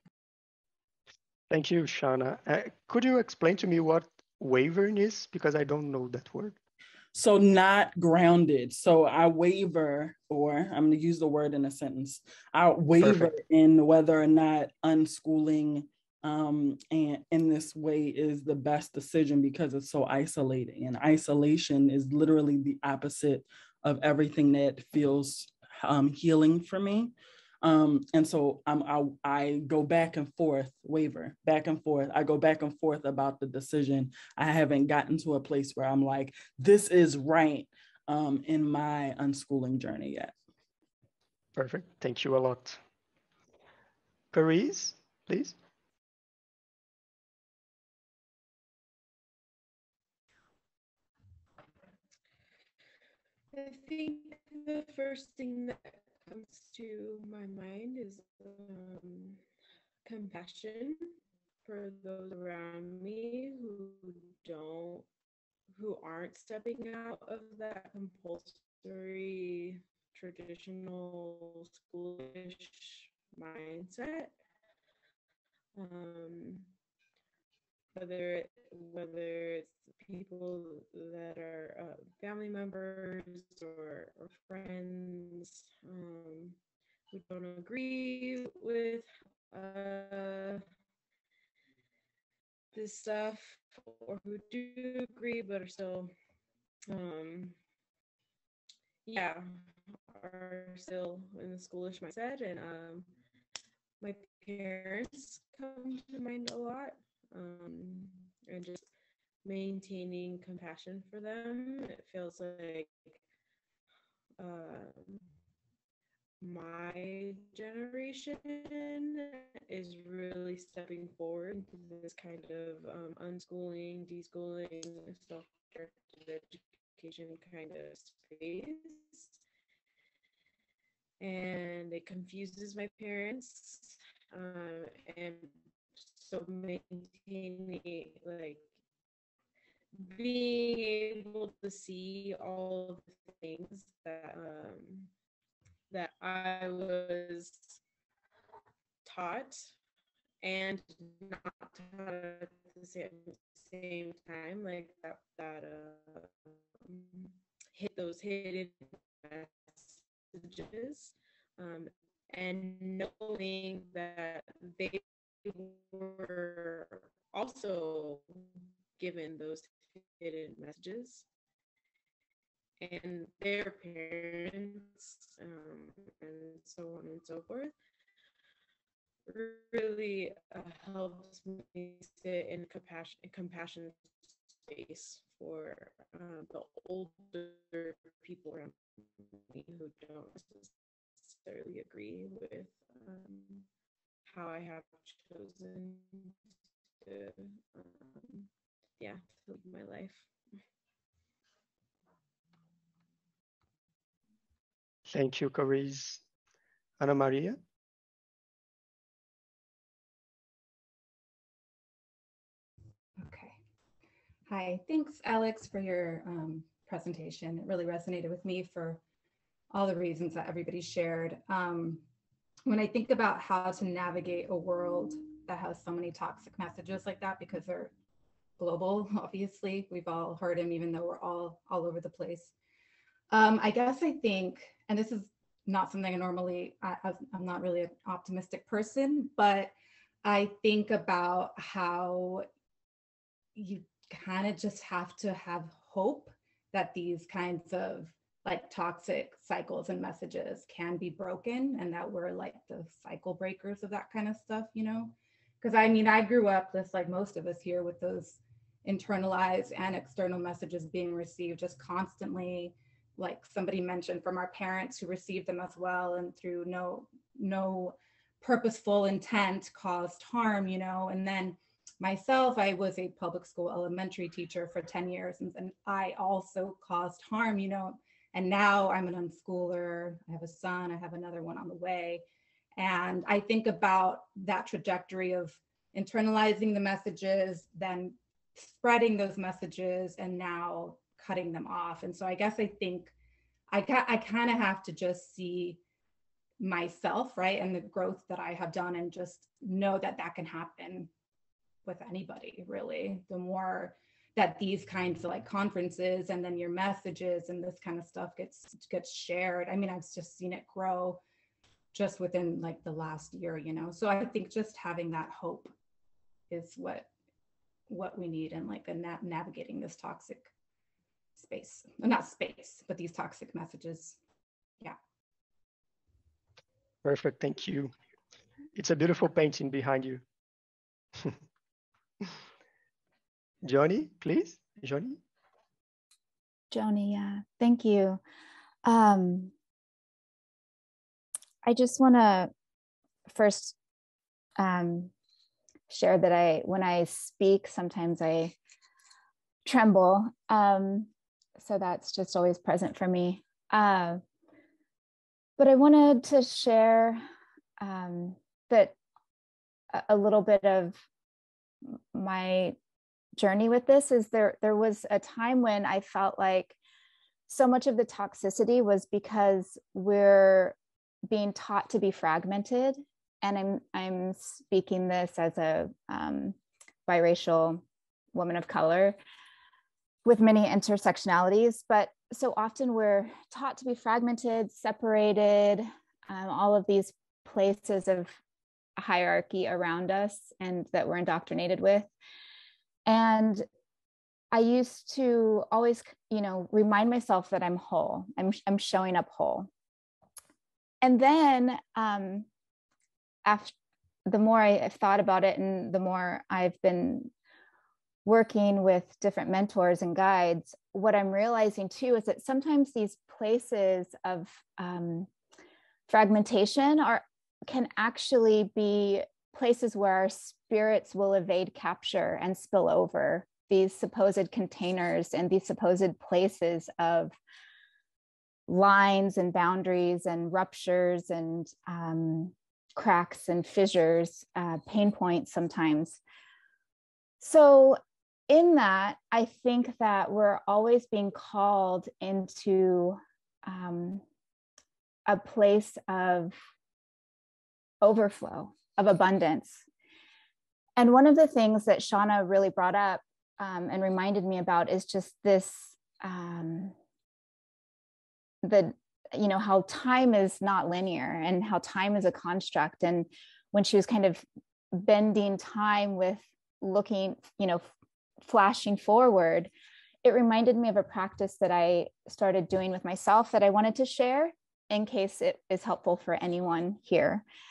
Thank you, Shauna. Uh, could you explain to me what wavering is? Because I don't know that word. So not grounded. So I waver, or I'm going to use the word in a sentence. I waver Perfect. in whether or not unschooling um, and in this way is the best decision because it's so isolating. And isolation is literally the opposite of everything that feels um, healing for me. Um, and so um, I, I go back and forth, waver, back and forth. I go back and forth about the decision. I haven't gotten to a place where I'm like, this is right um, in my unschooling journey yet. Perfect. Thank you a lot. Paris, please. I think the first thing that comes to my mind is um, compassion for those around me who don't, who aren't stepping out of that compulsory, traditional, schoolish mindset. Um, whether whether it's people that are uh, family members or, or friends um, who don't agree with uh, this stuff, or who do agree but are still, um, yeah, are still in the schoolish mindset. And um, my parents come to mind a lot, um, and just maintaining compassion for them. It feels like um, my generation is really stepping forward into this kind of um, unschooling, deschooling, self-directed education kind of space. And it confuses my parents. Um, and so maintaining, like, being able to see all of the things that um, that I was taught and not taught at the same, same time, like that that uh, hit those hidden messages, um, and knowing that they were also given those hidden messages, and their parents, um, and so on and so forth. really uh, helps me sit in compassion, compassion space for uh, the older people around me who don't necessarily agree with um, how I have chosen to, um, yeah, to live my life. Thank you, Carice. Ana Maria? Okay. Hi, thanks, Alex, for your um, presentation. It really resonated with me for all the reasons that everybody shared. Um, when I think about how to navigate a world that has so many toxic messages like that, because they're global, obviously, we've all heard them, even though we're all all over the place. Um, I guess I think, and this is not something I normally, I, I'm not really an optimistic person, but I think about how you kind of just have to have hope that these kinds of like toxic cycles and messages can be broken, and that we're like the cycle breakers of that kind of stuff, you know? Because I mean, I grew up just like most of us here with those internalized and external messages being received just constantly, like somebody mentioned, from our parents who received them as well, and through no no purposeful intent caused harm, you know? And then myself, I was a public school elementary teacher for ten years, and, and I also caused harm, you know? And now I'm an unschooler, I have a son, I have another one on the way. And I think about that trajectory of internalizing the messages, then spreading those messages, and now cutting them off. And so I guess I think I, ca- I kind of have to just see myself, right? And the growth that I have done, and just know that that can happen with anybody, really. The more that these kinds of like conferences and then your messages and this kind of stuff gets gets shared. I mean, I've just seen it grow just within like the last year, you know? So I think just having that hope is what what we need, and like a na- navigating this toxic space, well, not space, but these toxic messages. Yeah. Perfect, thank you. It's a beautiful painting behind you. Johnny, please, Johnny. Joni, yeah, thank you. Um, I just want to first um, share that I, when I speak, sometimes I tremble. Um, so that's just always present for me. Uh, but I wanted to share um, that a, a little bit of my journey with this is there, there was a time when I felt like so much of the toxicity was because we're being taught to be fragmented. And I'm, I'm speaking this as a um, biracial woman of color with many intersectionalities, but so often we're taught to be fragmented, separated, um, all of these places of hierarchy around us and that we're indoctrinated with. And I used to always, you know, remind myself that I'm whole. I'm, I'm showing up whole. And then um, after, the more I've thought about it, and the more I've been working with different mentors and guides, what I'm realizing too is that sometimes these places of um, fragmentation are can actually be places where our spirits will evade capture and spill over, these supposed containers and these supposed places of lines and boundaries and ruptures and um, cracks and fissures, uh, pain points sometimes. So in that, I think that we're always being called into um, a place of overflow, of abundance. And one of the things that Shauna really brought up um, and reminded me about is just this, um, the, you know, how time is not linear and how time is a construct. And when she was kind of bending time with looking, you know, flashing forward, it reminded me of a practice that I started doing with myself that I wanted to share in case it is helpful for anyone here.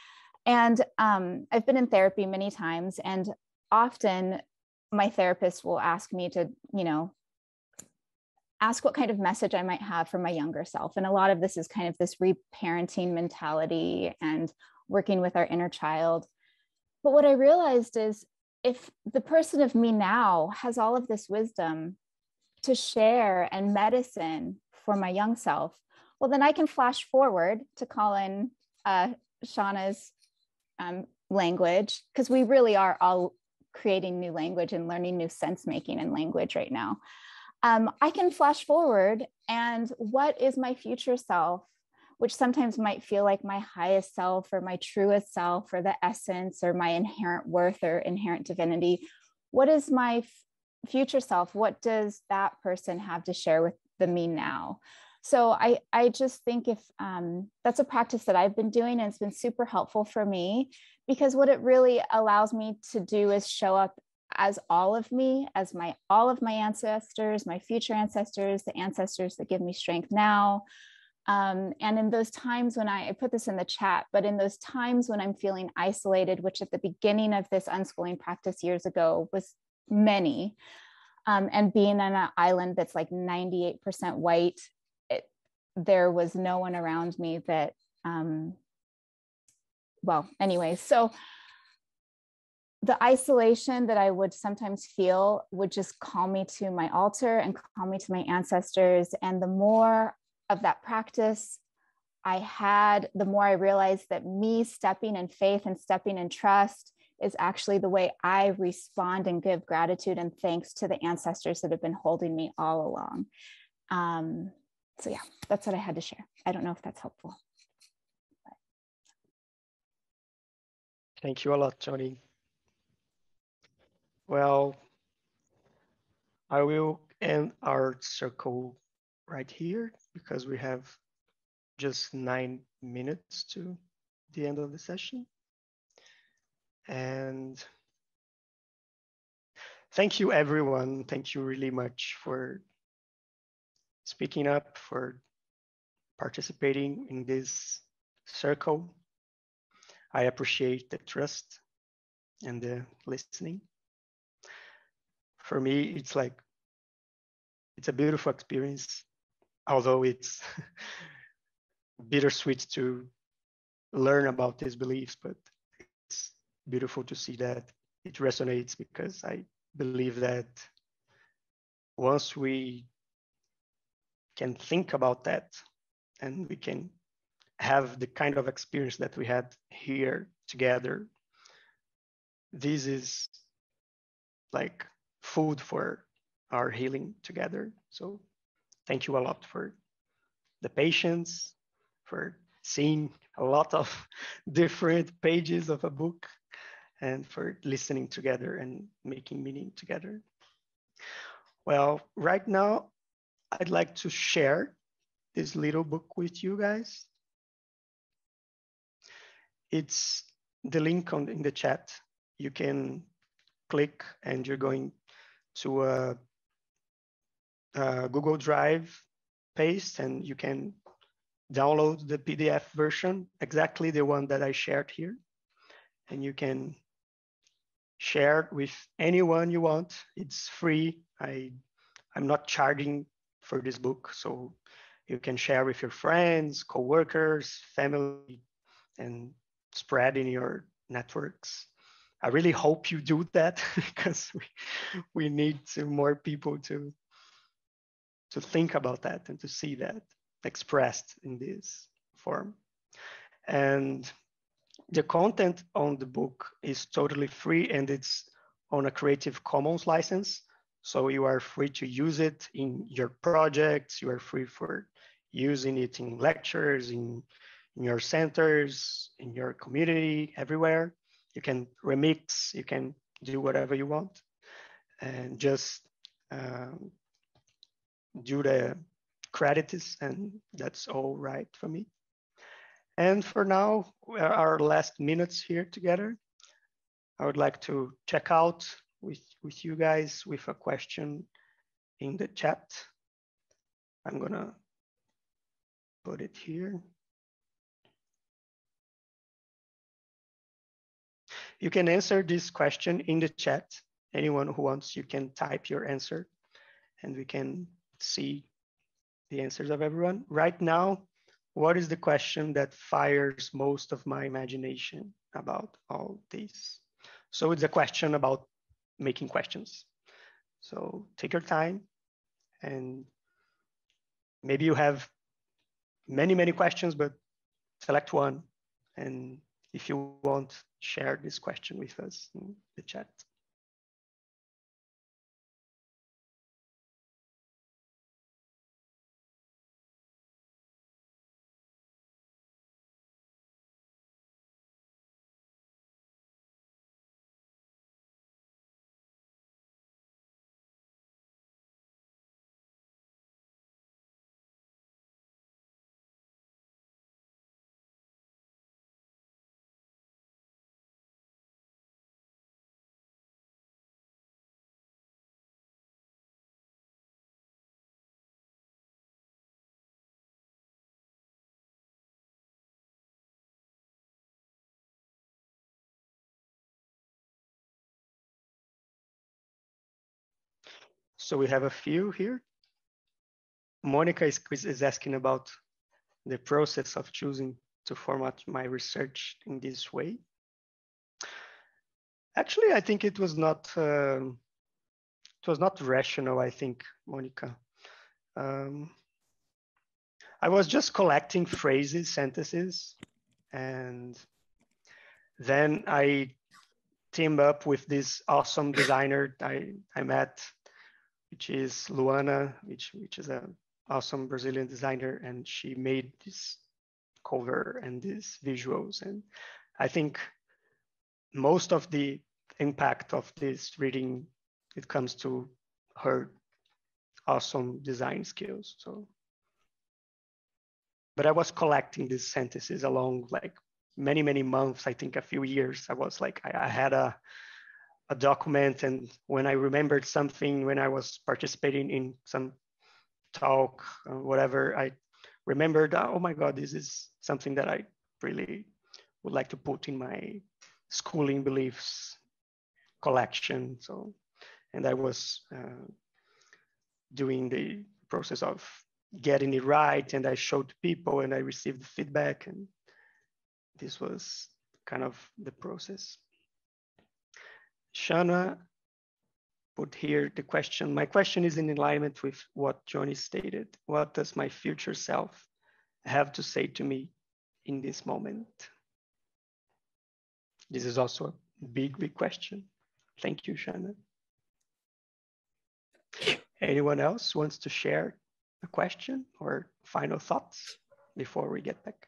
And um, I've been in therapy many times, and often my therapist will ask me to, you know, ask what kind of message I might have for my younger self. And a lot of this is kind of this reparenting mentality and working with our inner child. But what I realized is if the person of me now has all of this wisdom to share and medicine for my young self, well, then I can flash forward to call in uh, Shauna's um, language, because we really are all creating new language and learning new sense making in language right now. Um, I can flash forward, and what is my future self, which sometimes might feel like my highest self or my truest self or the essence or my inherent worth or inherent divinity. What is my f- future self? What does that person have to share with the me now? So I, I just think if um, that's a practice that I've been doing, and it's been super helpful for me, because what it really allows me to do is show up as all of me, as my all of my ancestors, my future ancestors, the ancestors that give me strength now. Um, and in those times when I, I put this in the chat, but in those times when I'm feeling isolated, which at the beginning of this unschooling practice years ago was many, um, and being on an island that's like ninety-eight percent white, it, there was no one around me that, um, well, anyway, so the isolation that I would sometimes feel would just call me to my altar and call me to my ancestors. And the more of that practice I had, the more I realized that me stepping in faith and stepping in trust is actually the way I respond and give gratitude and thanks to the ancestors that have been holding me all along. Um, so yeah, that's what I had to share. I don't know if that's helpful. Thank you a lot, Johnny. Well, I will end our circle right here because we have just nine minutes to the end of the session. And thank you, everyone. Thank you really much for speaking up, for participating in this circle. I appreciate the trust and the listening. For me, it's like, it's a beautiful experience, although it's bittersweet to learn about these beliefs, but it's beautiful to see that it resonates, because I believe that once we can think about that and we can have the kind of experience that we had here together, this is like food for our healing together. So thank you a lot for the patience, for seeing a lot of different pages of a book, and for listening together and making meaning together. Well, right now, I'd like to share this little book with you guys. It's the link on in the chat. You can click and you're going to a, a Google Drive, paste, and you can download the P D F version, exactly the one that I shared here. And you can share it with anyone you want. It's free. I, I'm not charging for this book, so you can share with your friends, coworkers, family, and spread in your networks. I really hope you do that because we, we need to more people to, to think about that and to see that expressed in this form. And the content on the book is totally free, and it's on a Creative Commons license. So you are free to use it in your projects. You are free for using it in lectures, in, in your centers, in your community, everywhere. You can remix, you can do whatever you want, and just um, do the credits, and that's all right for me. And for now, our last minutes here together, I would like to check out with, with you guys with a question in the chat. I'm gonna put it here. You can answer this question in the chat. Anyone who wants, you can type your answer and we can see the answers of everyone. Right now, what is the question that fires most of my imagination about all this? So it's a question about making questions. So take your time and maybe you have many, many questions, but select one. And if you want, share this question with us in the chat. So we have a few here. Monica is, is asking about the process of choosing to format my research in this way. Actually, I think it was not um, it was not rational, I think, Monica. Um, I was just collecting phrases, sentences, and then I teamed up with this awesome designer I, I met, which is Luana, which, which is an awesome Brazilian designer, and she made this cover and these visuals. And I think most of the impact of this reading, it comes to her awesome design skills. So, but I was collecting these sentences along like many, many months, I think a few years. I was like, I, I had a, a document, and when I remembered something, when I was participating in some talk, uh, whatever, I remembered, oh my God, this is something that I really would like to put in my schooling beliefs collection. So, and I was uh, doing the process of getting it right, and I showed people and I received feedback, and this was kind of the process. Shana put here the question. My question is in alignment with what Johnny stated. What does my future self have to say to me in this moment? This is also a big, big question. Thank you, Shana. Anyone else wants to share a question or final thoughts before we get back?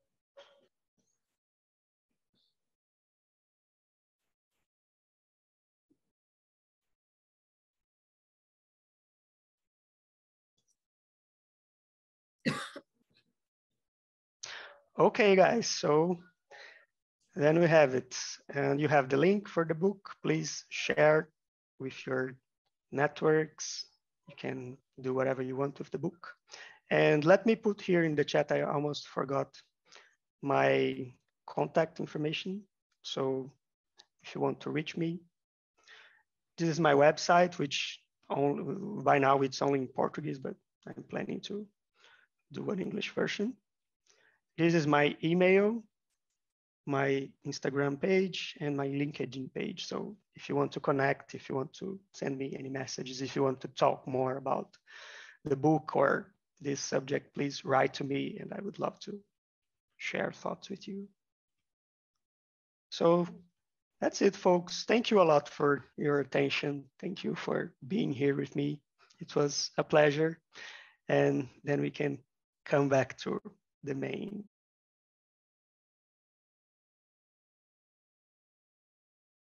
Okay, guys, so then we have it. And you have the link for the book. Please share with your networks. You can do whatever you want with the book. And let me put here in the chat, I almost forgot my contact information. So if you want to reach me, this is my website, which only, by now it's only in Portuguese, but I'm planning to do an English version. This is my email, my Instagram page, and my LinkedIn page. So if you want to connect, if you want to send me any messages, if you want to talk more about the book or this subject, please write to me, and I would love to share thoughts with you. So that's it, folks. Thank you a lot for your attention. Thank you for being here with me. It was a pleasure. And then we can come back to the main